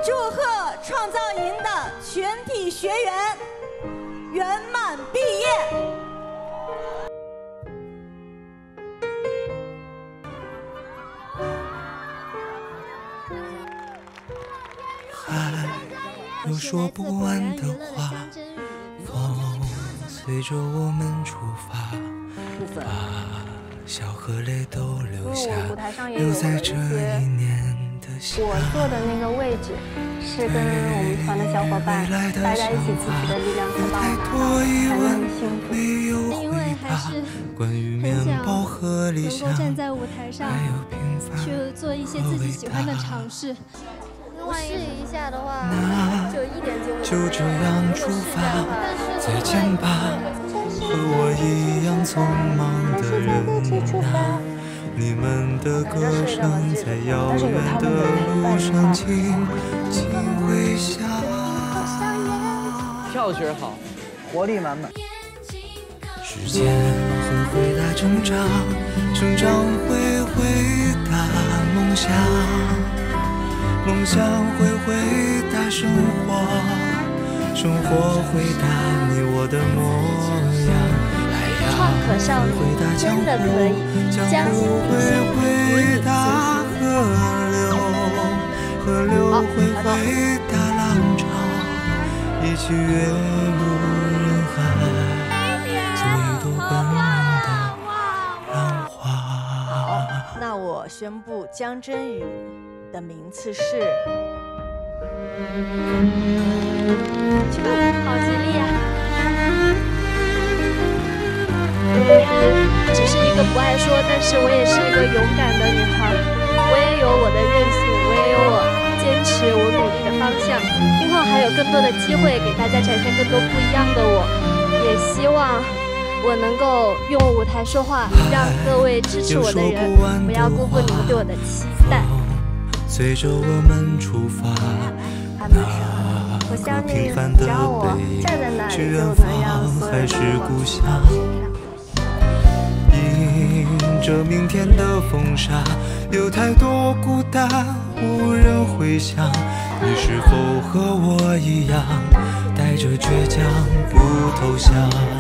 祝贺创造营的全体学员圆满毕业。 还有说不完的话，风随着我们出发，把笑和泪都留下，留在这一年的夏。 我坐的那个位置是跟我们团的小伙伴大家一起集体的力量才把我拿到，才能幸福。 因为还是很想能够站在舞台上去做一些自己喜欢的尝试。 不试一下的话，就一点机会就这样出发，再见吧，和我一样匆忙的人啊，你们的歌声在遥远的路上轻轻回响。 跳曲好，活力满满。 时间会回答成长，成长会回答梦想。梦想会回答生活，生活回答你我的模样。 创可少女真的可以将心比心， 回答河流，河流会回答浪潮，一起跃入人海，做一朵奔的浪花。 好，那我宣布江真宇的名次是， 去吧，好吉利啊！我只是一个不爱说，但是我也是一个勇敢的女孩，我也有我的韧性，我也有我坚持我努力的方向。今后还有更多的机会给大家展现更多不一样的我，也希望我能够用舞台说话，让各位支持我的人不要辜负你们对我的期待。 随着我们出发， 我相信平凡的只要我背站在那里， 是就远能让方所有还是故乡？ 的迎着明天的风沙，有太多孤单无人回响。你是否和我一样，带着倔强不投降？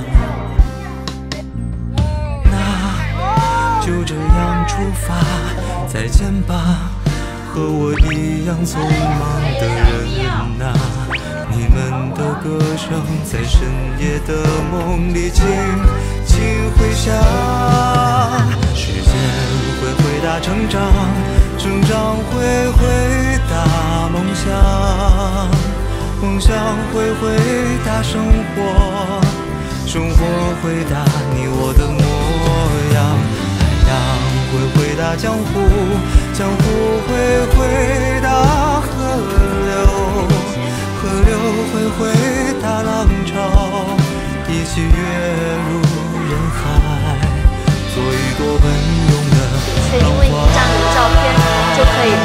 那就这样出发，再见吧，和我一样匆忙的人啊，你们的歌声在深夜的梦里轻轻回响。时间会回答成长，成长会回答梦想，梦想会回答生活，生活回答你我的模样。海洋会回答江湖，江湖会回答河流，河流会回答浪潮，一起跃入人海，做一朵温柔的是因为一张你的照片就可以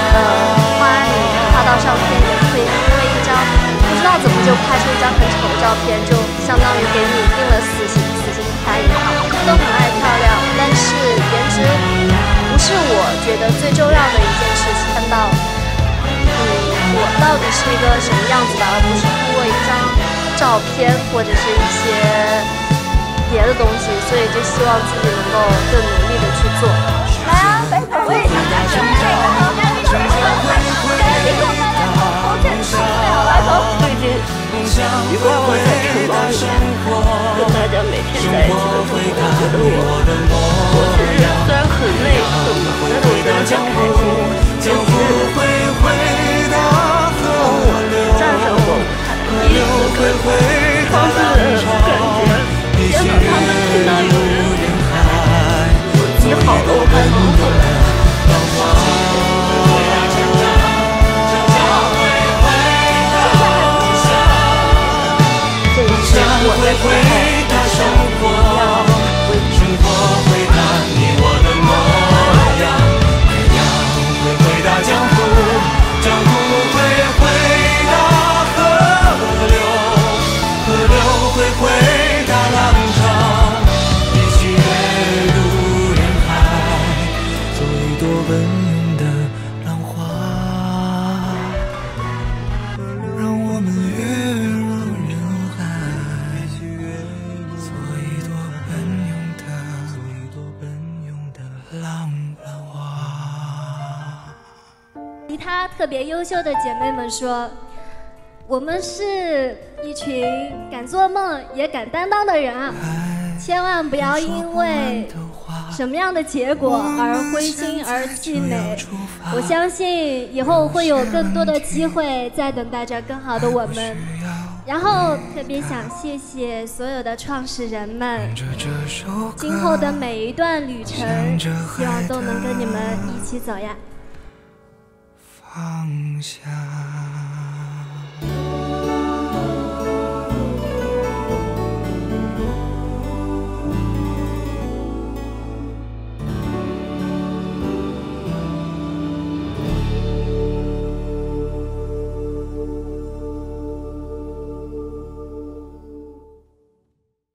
发到上天，也可以因为一张不知道怎么就拍出一张很丑的照片，就相当于给你定了死刑牌也好，都很爱漂亮，但是颜值不是我觉得最重要的一件事情。看到我到底是一个什么样子的，而不是通过一张照片或者是一些别的东西，所以就希望自己能够更努力的去做。来啊，北北，我也想来这个，最近一块我在承包里面，跟大家每天在一起的时候，我觉得我是虽然很累很忙，但是我真的很开心。尤其是当我站上过舞台，第一次跟方式的人感觉，天哪，他们听到有人说你好了，我还能回来。这一切我在舞台上生活，生活回答你我的模样。海洋他特别优秀的姐妹们说，我们是一群敢做梦也敢担当的人啊，千万不要因为什么样的结果而灰心而气馁。我相信以后会有更多的机会在等待着更好的我们。然后特别想谢谢所有的创始人们，今后的每一段旅程，希望都能跟你们一起走呀。 放下。